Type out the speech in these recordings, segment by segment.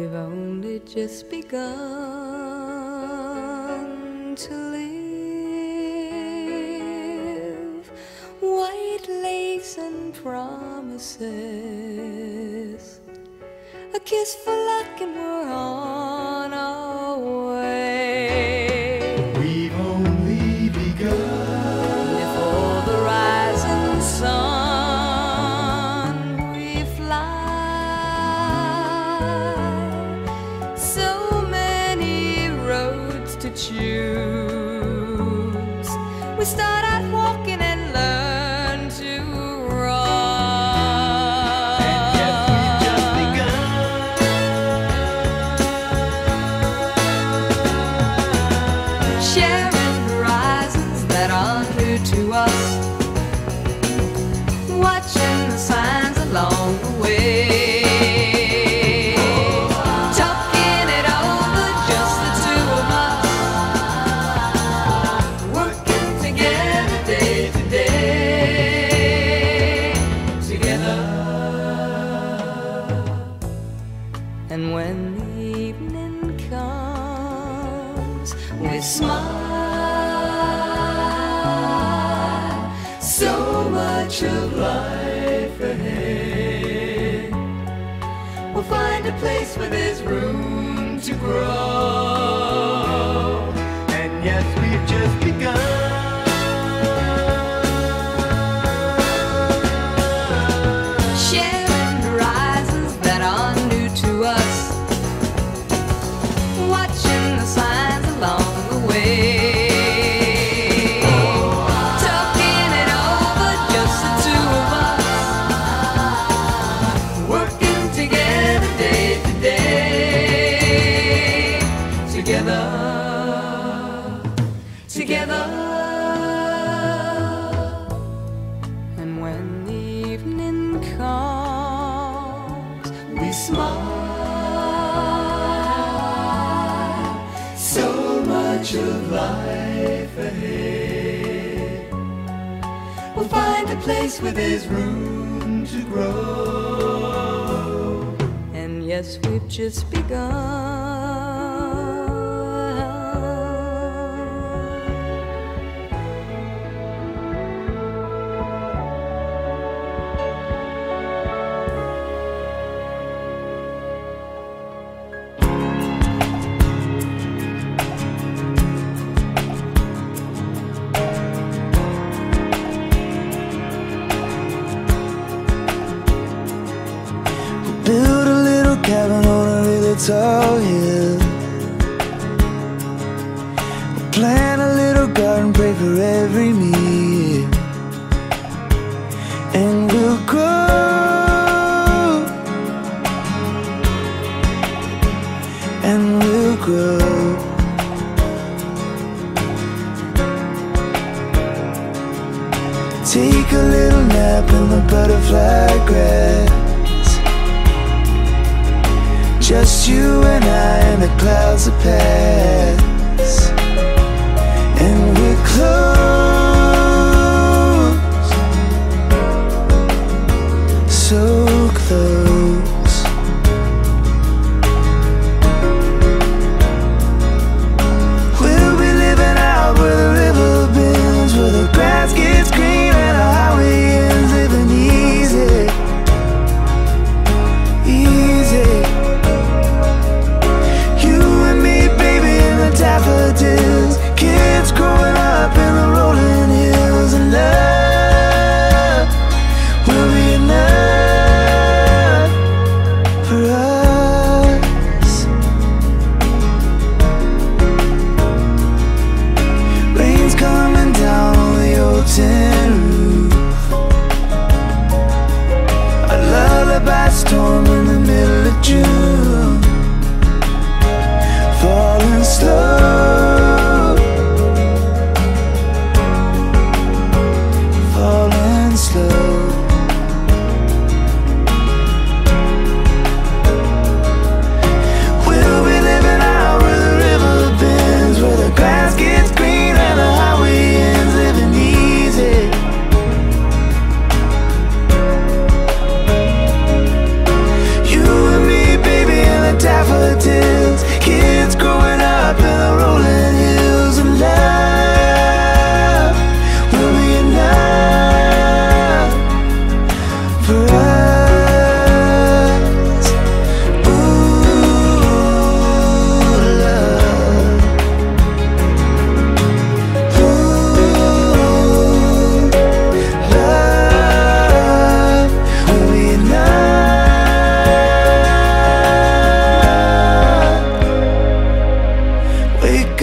we've only just begun to live. White lace and promises, a kiss for luck and we're on our way. We've only begun. Before the rising sun we fly. So many roads to choose. We start out walking and learn to run. And yet we've just begun. Sharing horizons that are new to us, watching the signs along the way, talking it over, just the two of us, working together day to day, together. And when the evening comes, we smile. So much of life ahead. We'll find a place where there's room to grow. And yes, we've just begun. Sharing horizons that are new to us, watching the signs along the way, talking it over, just the two of us, working together day to day, together, together. And when the evening comes, we smile. So much of life ahead. We'll find a place where there's room to grow. And yes, we've just begun. Build a little cabin on a really tall hill. Plant a little garden, pray for every meal. And we'll grow. And we'll grow. Take a little nap in the butterfly grass. Just you and I and the clouds that pass. And we're close, so close. We'll be living out where the river bends, where the grass gets green and the highway ends, living easy, easy. You and me, baby.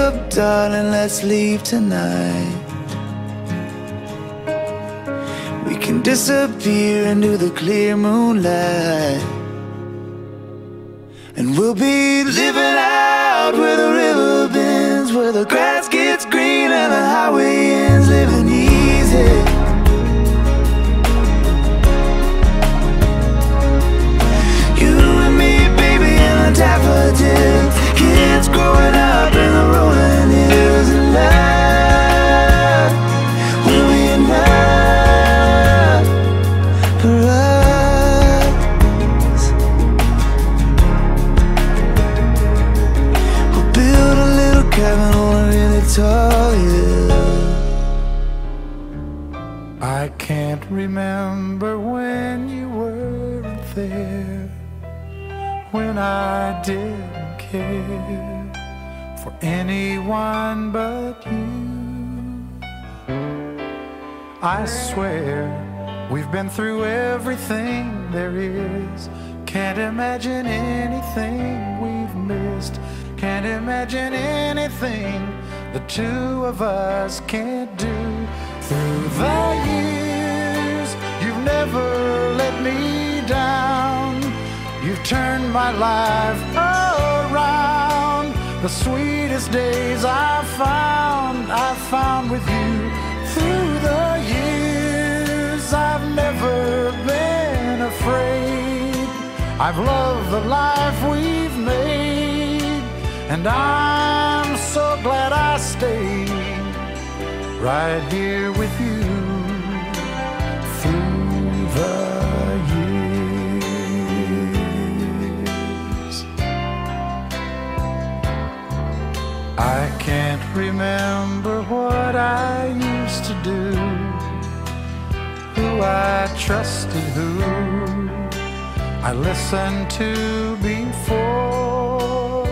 up, darling, let's leave tonight. We can disappear into the clear moonlight, and we'll be living out where the river bends, where the grass gets green and the highway ends, living easy. You and me, baby, and the daffodils, kids growing up in the rolling hills, and love will be enough for us. We'll build a little cabin on a really tall hill. I can't remember when you weren't there, when I didn't care for anyone but you. I swear we've been through everything there is. Can't imagine anything we've missed. Can't imagine anything the two of us can't do. Through the years, you've never let me down. You've turned my life around. The sweetest days I've found with you. Through the years, I've never been afraid. I've loved the life we've made, and I'm so glad I stayed right here with you through the years. I can't remember what I used to do, who I trusted, who I listened to before.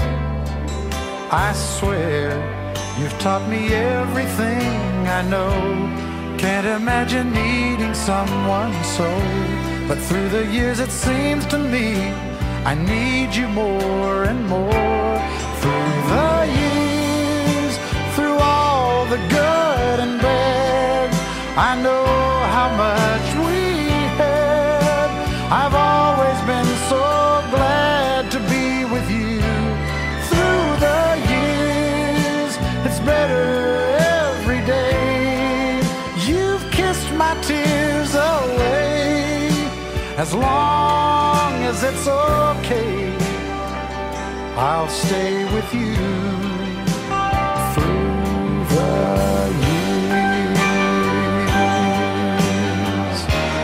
I swear you've taught me everything I know. Can't imagine needing someone so, but through the years it seems to me I need you more and more. Through the years, through all the good and bad, I know how much we had. I've always been so glad to be with you. Through the years, it's better every day. You've kissed my tears away. As long as it's okay, I'll stay with you through the years.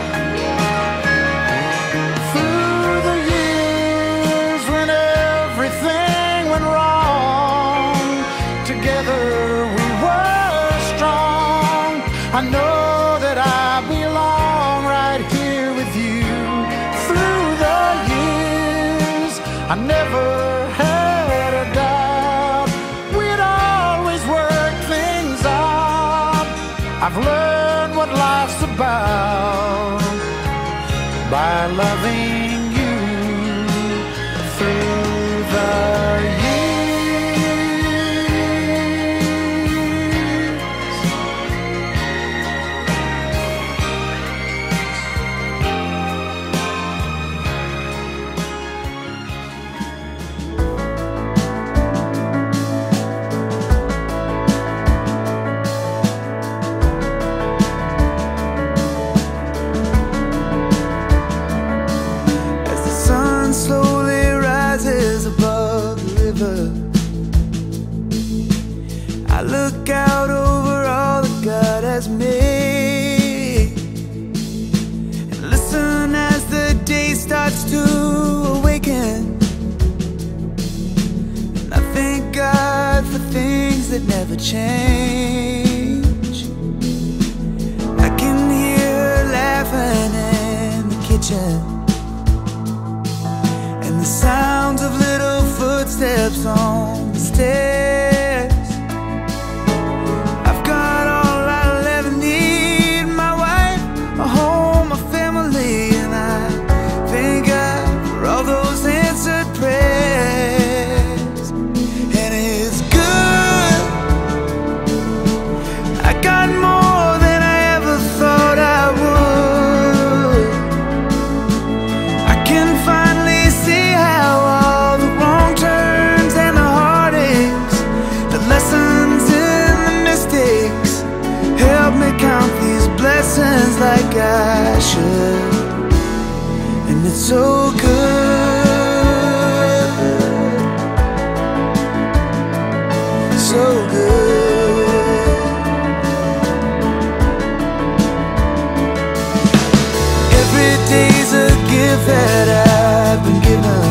Through the years when everything went wrong, together we were strong. I know that I belong right here with you. Through the years, I never had a doubt we'd always work things out. I've learned what life's about by loving you through the I look out over all that God has made, and listen as the day starts to awaken. And I thank God for things that never change. I can hear her laughing in the kitchen, and the sounds of little footsteps on the stairs. I've got all I'll ever need, my wife, a home, a family, and I thank God for all those answered prayers. And it's good so good, so good. Every day's a gift that I've been given.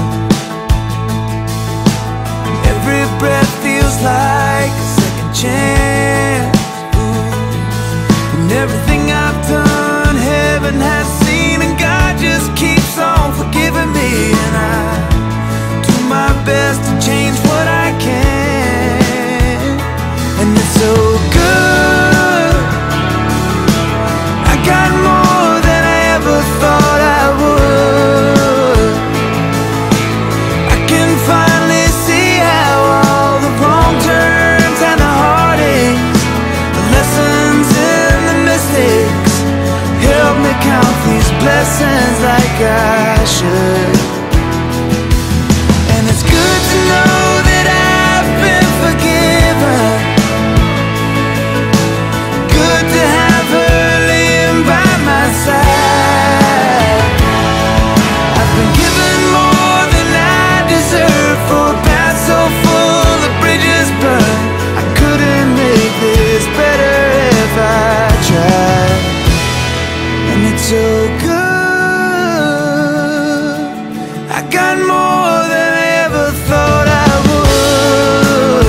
Every breath feels like a second chance. Ooh. And everything I've done, heaven has seen, and God just keeps on forgiving me. And I do my best to change what I can, and it's so good. I got more than I ever thought I would. I can finally see how all the wrong turns and the heartaches, the lessons and the mistakes, help me count these blessings like I should. And it's good to know that I've been forgiven. Good to have her laying by my side. I've been given more than I deserve for a path so full of bridges burned. I couldn't make this better if I tried. And it's so good. I got more than I ever thought I would.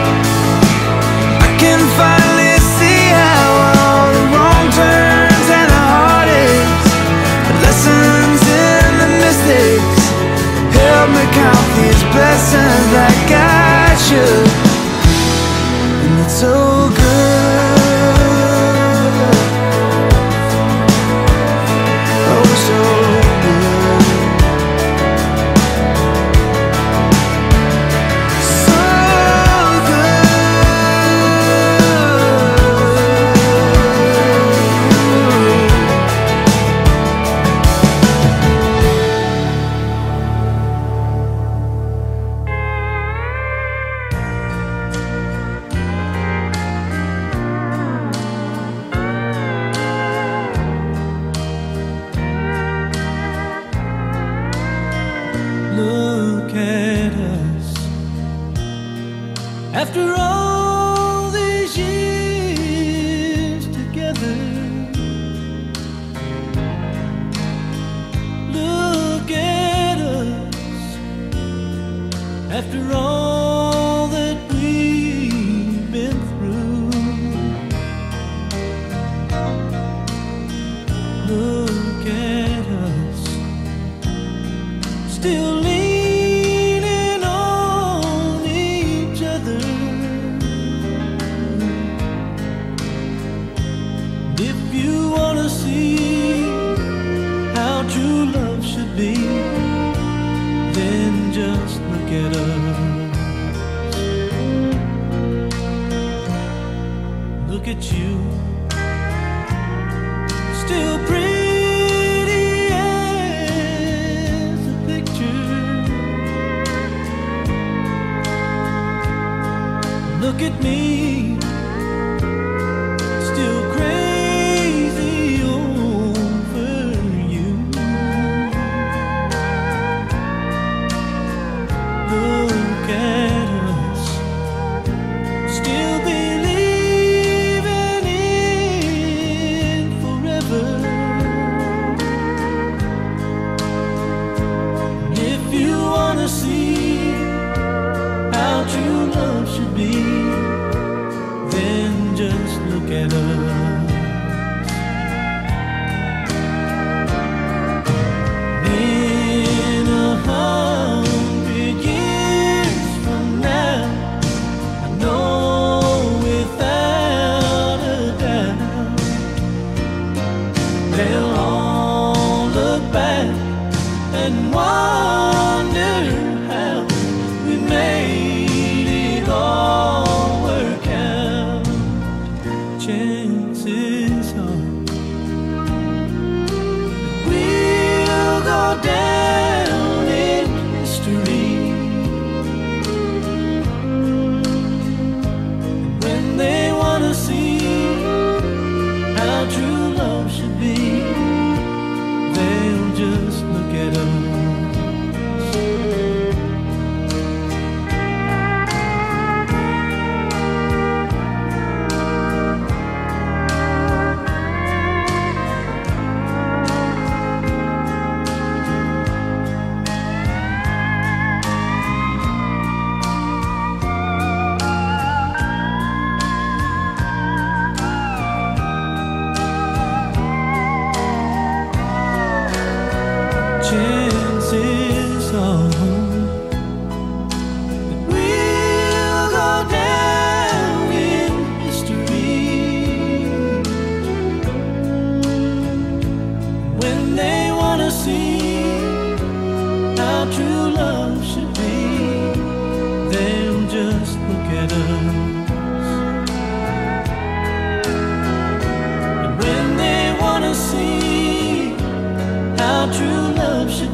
I can finally see how all the wrong turns and the heartaches, the lessons and the mistakes, help me count these blessings like I should. And it's so good, oh so good, so good. Look at us after all these years together. Look at us after all that we've been through. Look at us still leaning on each other. If you wanna see how true love should be, then just look at us. Look at you, still pretty as a picture. Look at me, still crazy over you. Look at us, still believing in forever. If you wanna see how true love should be, then just look at us. In 100 years from now, I know without a doubt, they'll all look back and wonder how we made it all work out. Chance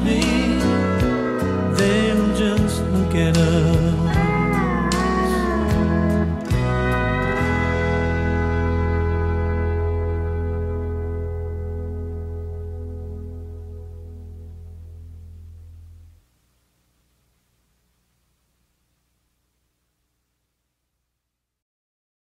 me.